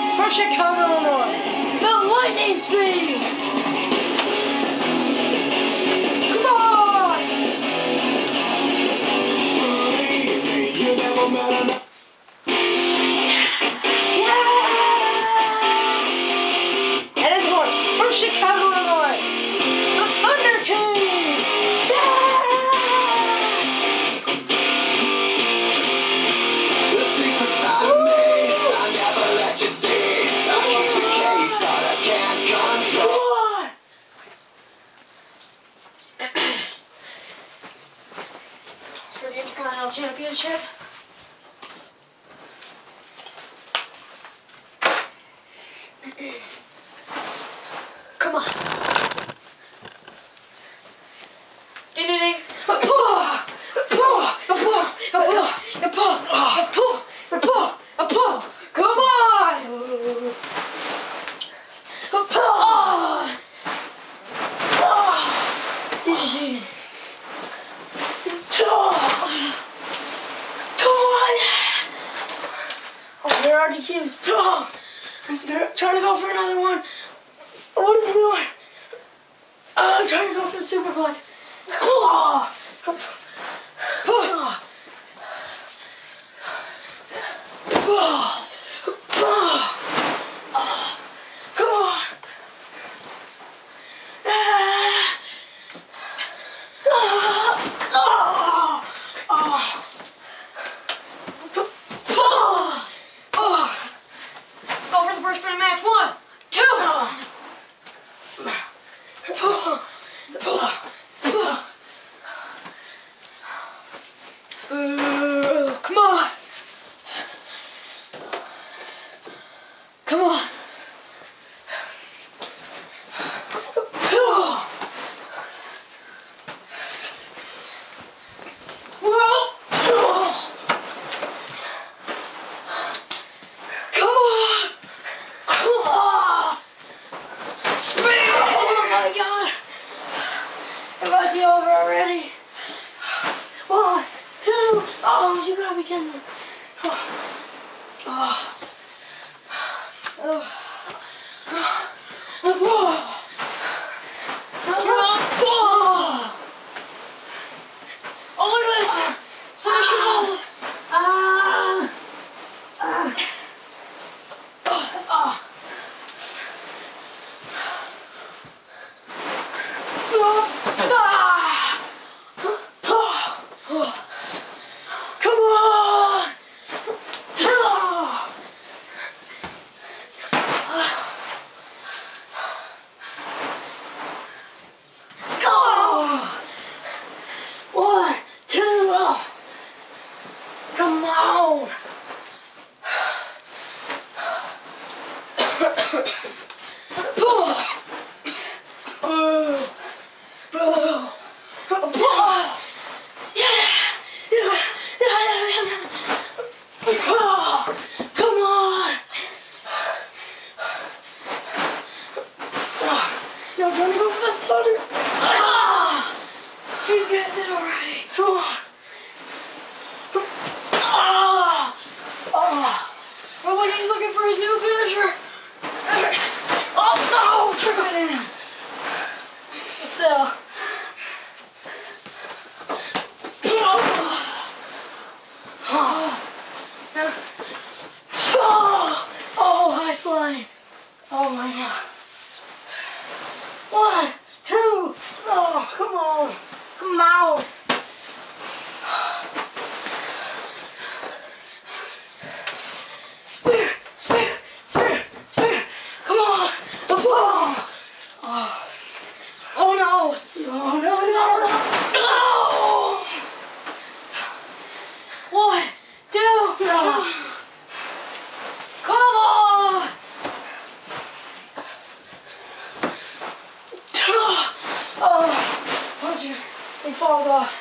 from Chicago, Illinois, the Lightning Thief. Come on! You never met enough. And this one from Chicago, Illinois, the Thunder King. The secret side of me, I never let you see. I keep the cage, but I can't control. It's for the Intercontinental Championship. Come on. Ding ding ding. Come on. Ding. Oh, there are the cubes. Trying to go for another one. What is he doing? I'm trying to go for a superplex. Come on. Go for the first spin of match. 1, 2. Come on. Come on. It must be over already. 1, 2. Oh, you gotta be kidding me. Oh, look at this. Submission hold. Come on! Go! 1, 2. Come on! Come on! Now I'm trying to go for the thunder. He's getting it already. Come on. Looks like he's looking for his new finisher. Oh no! Triple it in. It's still. Oh, high flying. Oh my god. 1, 2. Oh, come on. Come on. Spear. Come on. Oh no. No. 1, 2. No. Come on. Oh, he falls off.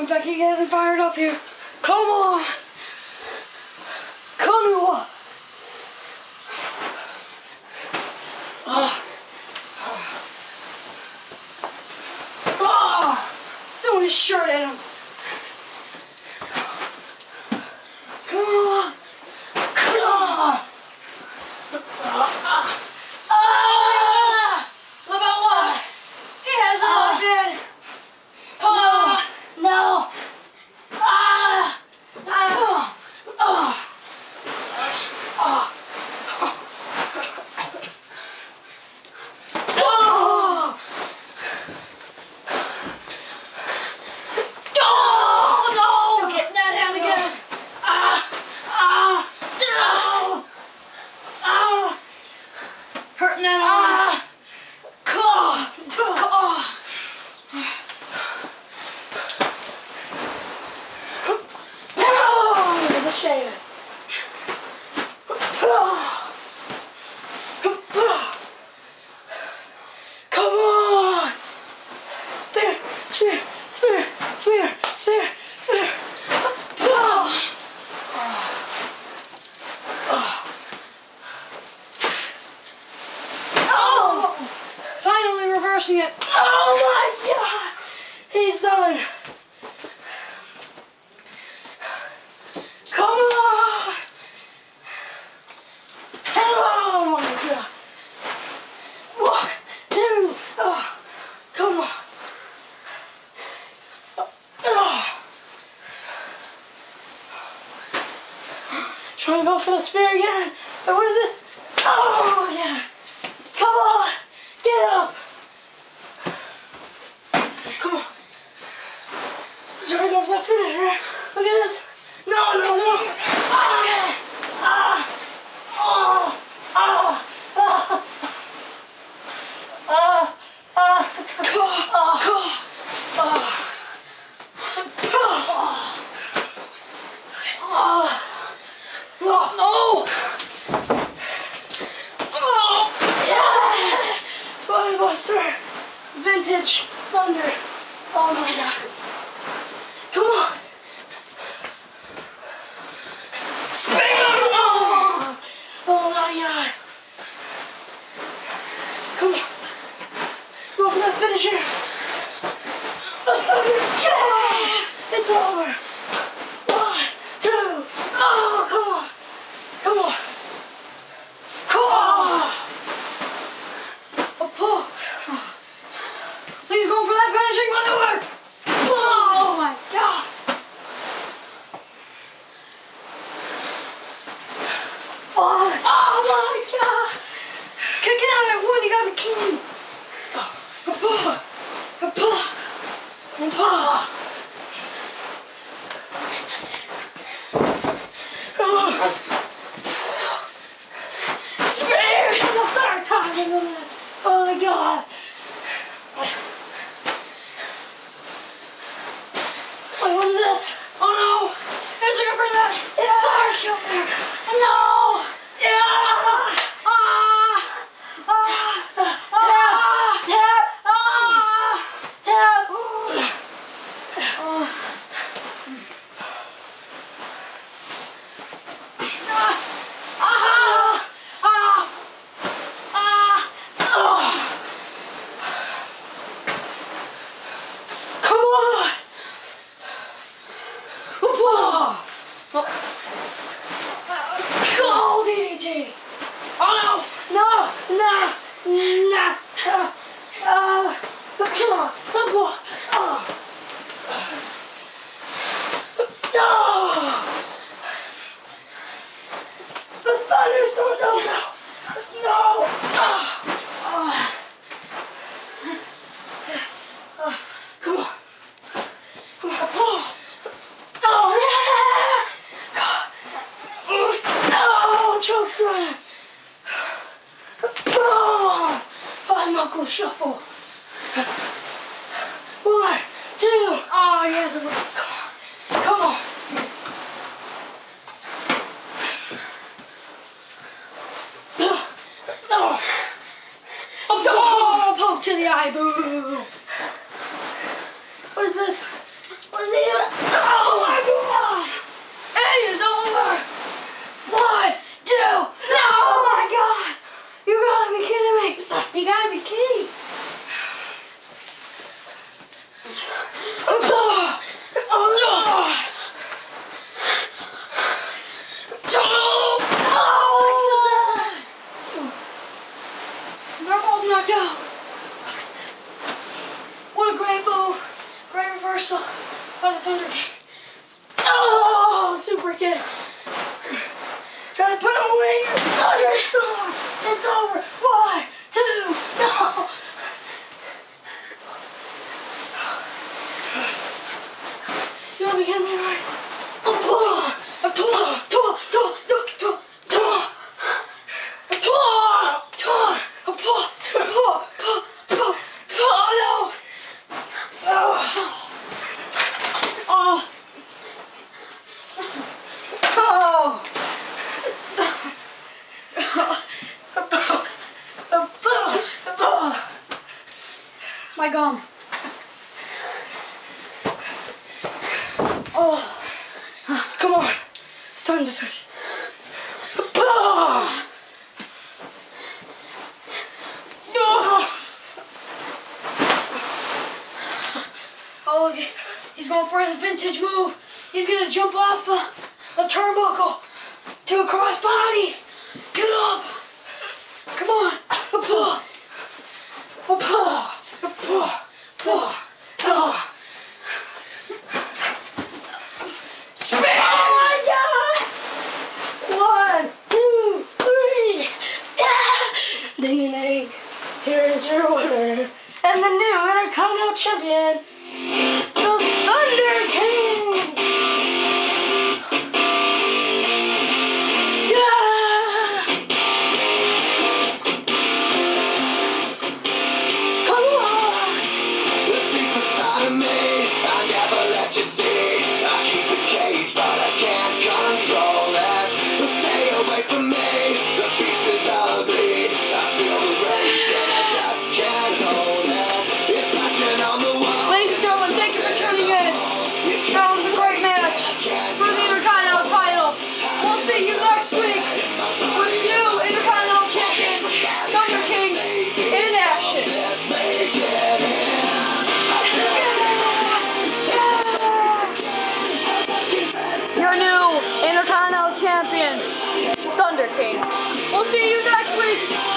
Once I keep getting fired up here. Come on. Come on. Throwing his shirt at him. Come on. Come on. What about what? He has a bed. Come on. No. Shameless. Come on! Spear, spear, spear, spear, spear, spear. Oh! Finally reversing it. Oh my God! He's done. Come on! Oh my God! 1, 2, come on! Trying to go for the spear again. But what is this? Oh yeah! Come on! Get up! Come on! I'm trying to go for that finisher. Look at this. No, no, no! Spinebuster! Vintage Thunder! Oh my God! Come on! Oh my God! Come on! Go for that finisher! The Thunder's yeah! It's over! 1, 2, oh, come on! Come on! Come on! A pull! Please go for that finishing maneuver! Oh my God! Oh my God! Kicking out that wood, you gotta be kidding! Spear! The third time in the match! Oh my God! Wait, what is this? Oh no! There's a for that! It's Star Shoulder! No! Chokeslam! Boom! Five knuckle shuffle. 1, 2. Oh, yeah, the ropes. Come on. Oh, poke to the eye. Boo. What is this? What is it? They're both knocked out. What a great move. Great reversal by the Thunder King. Oh, super kick. Trying to put him away. Thunderstorm. It's over. 1, 2, no. You gotta be kidding me, right? My gum. Oh, come on. It's time to finish. Oh, look, he's going for his vintage move. He's gonna jump off the turnbuckle to a crossbody. Get up. Come on. Spin! Oh my God! 1, 2, 3. Yeah! Ding a ding. Here is your winner and the new Intercontinental Champion, the Thunder King. Yeah! Come on! The secret side of me, I never let you see. I keep it caged, but I can't control it. So stay away from me. The beast is ugly. I feel the rage and I just can't hold it. It's scratching on the wall. Ladies and gentlemen, thank you for tuning in. That was a great match for the Intercontinental title. We'll see you next week with new Intercontinental Champion, Thunder King, in action. Let's make it in. Your new Intercontinental Champion, Thunder King. We'll see you next week.